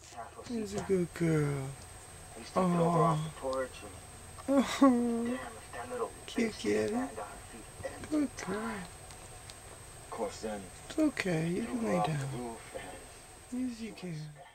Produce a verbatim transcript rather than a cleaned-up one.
She's a good girl. I used to get over off the porch and Oh, damn, if that little cute bitch kitty. stand on her feet every Good time. girl. Of course, then It's okay. You threw can her lay off down. the roof and Yes, you she went can.